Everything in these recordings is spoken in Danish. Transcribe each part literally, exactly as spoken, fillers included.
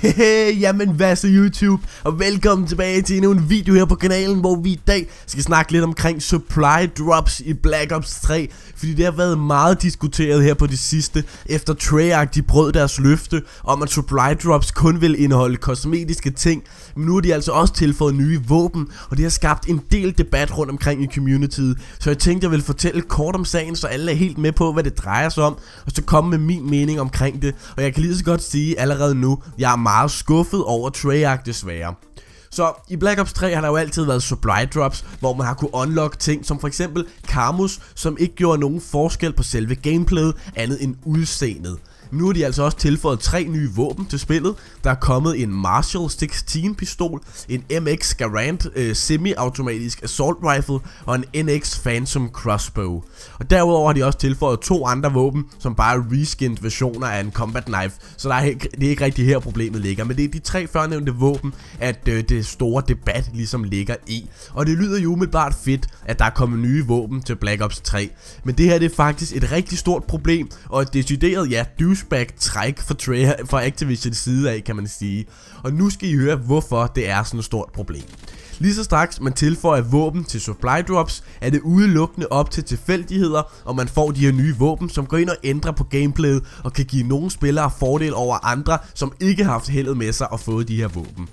Hey, jamen hvad så YouTube, og velkommen tilbage til endnu en video her på kanalen, hvor vi i dag skal snakke lidt omkring supply drops i Black Ops tre. Fordi det har været meget diskuteret her på det sidste, efter Treyarch de brød deres løfte om at supply drops kun vil indeholde kosmetiske ting. Men nu har de altså også tilføjet nye våben, og det har skabt en del debat rundt omkring i communityet. Så jeg tænkte jeg ville fortælle kort om sagen, så alle er helt med på hvad det drejer sig om, og så komme med min mening omkring det. Og jeg kan lige så godt sige allerede nu, jeg er meget skuffet over Treyarch desværre. Så i Black Ops tre har der jo altid været supply drops, hvor man har kunne unlock ting som for eksempel Camus, som ikke gjorde nogen forskel på selve gameplayet andet end udseendet. Nu har de altså også tilføjet tre nye våben til spillet. Der er kommet en Marshall seksten pistol, en M X Garand øh, semi-automatisk assault rifle og en N X Phantom crossbow. Og derudover har de også tilføjet to andre våben, som bare er reskinned versioner af en combat knife. Så der er, det er ikke rigtig her problemet ligger, men det er de tre førnævnte våben, at øh, det store debat ligesom ligger i. Og det lyder jo umiddelbart fedt, at der er kommet nye våben til Black Ops tre. Men det her det er faktisk et rigtig stort problem, og et decideret, ja, douchebag-træk fra, Treyarch, fra Activisions side af, kan man sige. Og nu skal I høre, hvorfor det er sådan et stort problem. Lige så straks man tilføjer våben til supply drops, er det udelukkende op til tilfældigheder, og man får de her nye våben, som går ind og ændrer på gameplayet, og kan give nogle spillere fordel over andre, som ikke har haft heldet med sig og fået de her våben.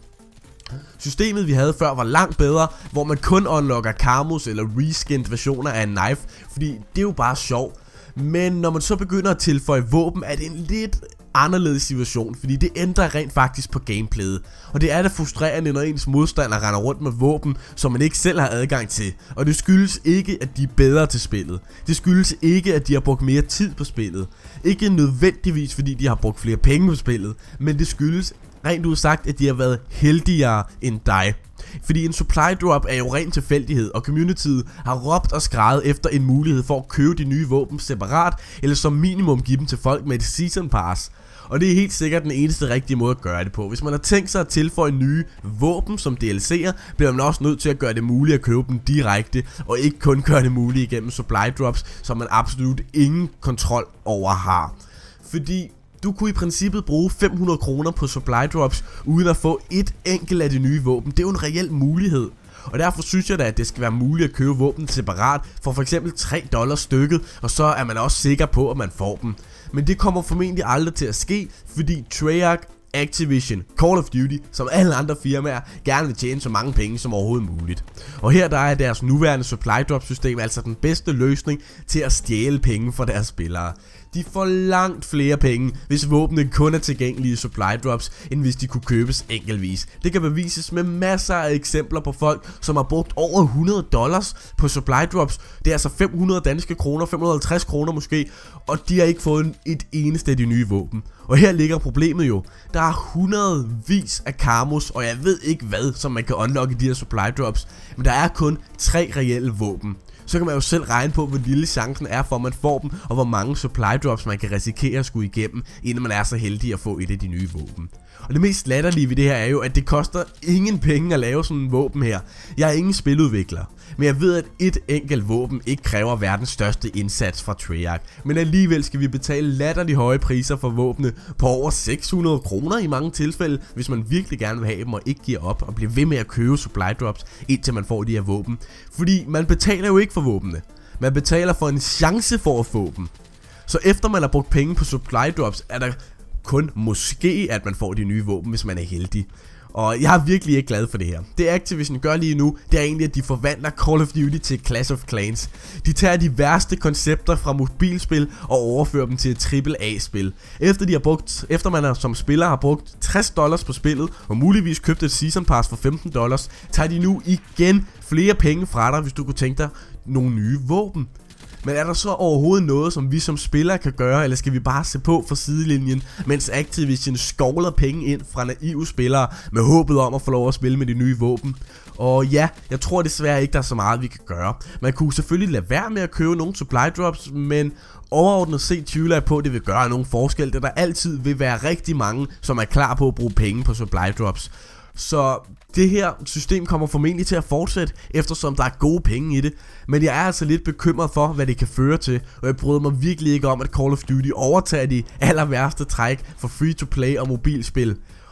Systemet vi havde før var langt bedre, hvor man kun unlocker Camus eller reskinned versioner af en knife, fordi det er jo bare sjov. Men når man så begynder at tilføje våben, er det en lidt anderledes situation, fordi det ændrer rent faktisk på gameplayet. Og det er da frustrerende, når ens modstander render rundt med våben, som man ikke selv har adgang til. Og det skyldes ikke, at de er bedre til spillet. Det skyldes ikke, at de har brugt mere tid på spillet. Ikke nødvendigvis, fordi de har brugt flere penge på spillet, men det skyldes rent ud sagt, at de har været heldigere end dig. Fordi en supply drop er jo ren tilfældighed, og communityet har råbt og skreget efter en mulighed for at købe de nye våben separat, eller som minimum give dem til folk med et season pass. Og det er helt sikkert den eneste rigtige måde at gøre det på. Hvis man har tænkt sig at tilføje nye våben som D L C'er, bliver man også nødt til at gøre det muligt at købe dem direkte, og ikke kun gøre det muligt igennem supply drops, som man absolut ingen kontrol over har. Fordi du kunne i princippet bruge fem hundrede kroner på supply drops, uden at få et enkelt af de nye våben. Det er jo en reel mulighed. Og derfor synes jeg da, at det skal være muligt at købe våben separat for for eksempel tre dollars stykket, og så er man også sikker på, at man får dem. Men det kommer formentlig aldrig til at ske, fordi Treyarch, Activision, Call of Duty, som alle andre firmaer, gerne vil tjene så mange penge som overhovedet muligt. Og her der er deres nuværende supply drop system altså den bedste løsning til at stjæle penge fra deres spillere. De får langt flere penge, hvis våbnene kun er tilgængelige i supply drops, end hvis de kunne købes enkeltvis. Det kan bevises med masser af eksempler på folk, som har brugt over hundrede dollars på supply drops. Det er altså fem hundrede danske kroner, fem hundrede og halvtreds kroner måske, og de har ikke fået et eneste af de nye våben. Og her ligger problemet jo. Der er hundredvis af Camus, og jeg ved ikke hvad, som man kan unlocke i de her supply drops, men der er kun tre reelle våben. Så kan man jo selv regne på, hvor lille chancen er for, at man får dem, og hvor mange supply drops man kan risikere at skulle igennem, inden man er så heldig at få et af de nye våben. Og det mest latterlige ved det her er jo, at det koster ingen penge at lave sådan en våben her. Jeg er ingen spiludvikler, men jeg ved, at et enkelt våben ikke kræver verdens største indsats fra Treyarch. Men alligevel skal vi betale latterligt høje priser for våbne på over seks hundrede kroner i mange tilfælde, hvis man virkelig gerne vil have dem og ikke giver op og bliver ved med at købe supply drops, indtil man får de her våben. Fordi man betaler jo ikke for våbnene. Man betaler for en chance for at få dem. Så efter man har brugt penge på supply drops, er der kun måske, at man får de nye våben, hvis man er heldig. Og jeg er virkelig ikke glad for det her. Det Activision gør lige nu, det er egentlig, at de forvandler Call of Duty til Clash of Clans. De tager de værste koncepter fra mobilspil og overfører dem til et triple A-spil. Efter, de har brugt, efter man som spiller har brugt tres dollars på spillet, og muligvis købt et season pass for femten dollars, tager de nu igen flere penge fra dig, hvis du kunne tænke dig nogle nye våben. Men er der så overhovedet noget, som vi som spillere kan gøre, eller skal vi bare se på fra sidelinjen, mens Activision skovler penge ind fra naive spillere med håbet om at få lov at spille med de nye våben? Og ja, jeg tror desværre ikke, der er så meget, vi kan gøre. Man kunne selvfølgelig lade være med at købe nogle supply drops, men overordnet set tvivler jeg på, at det vil gøre nogen forskel, da der altid vil være rigtig mange, som er klar på at bruge penge på supply drops. Så det her system kommer formentlig til at fortsætte, eftersom der er gode penge i det. Men jeg er altså lidt bekymret for, hvad det kan føre til. Og jeg bryder mig virkelig ikke om, at Call of Duty overtager de aller værste træk for free to play og mobilspil.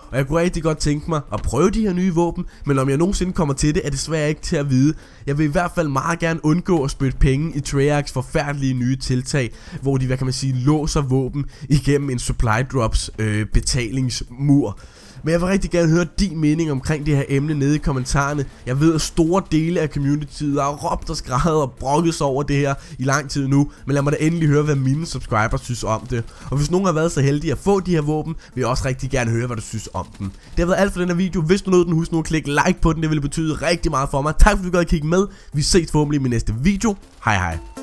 Og jeg kunne rigtig godt tænke mig at prøve de her nye våben, men om jeg nogensinde kommer til det, er desværre ikke til at vide. Jeg vil i hvert fald meget gerne undgå at spytte penge i Treyarchs forfærdelige nye tiltag, hvor de, hvad kan man sige, låser våben igennem en supply drops øh, betalingsmur. Men jeg vil rigtig gerne høre din mening omkring det her emne nede i kommentarerne. Jeg ved, at store dele af communityet har råbt og skreget og brokket sig over det her i lang tid nu. Men lad mig da endelig høre, hvad mine subscribers synes om det. Og hvis nogen har været så heldige at få de her våben, vil jeg også rigtig gerne høre, hvad du synes om dem. Det har været alt for den her video. Hvis du nåede den, husk nu at klikke like på den. Det ville betyde rigtig meget for mig. Tak fordi du gad at kigge med. Vi ses forhåbentlig i min næste video. Hej hej.